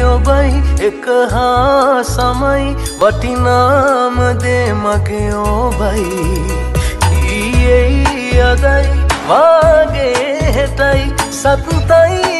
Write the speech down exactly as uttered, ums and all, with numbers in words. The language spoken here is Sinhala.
ඔබයි එක හා සමයි වටිනාම දේ මගේ ඔබයි ඊයේ අදයි වාගේ හෙටයි සතුටයි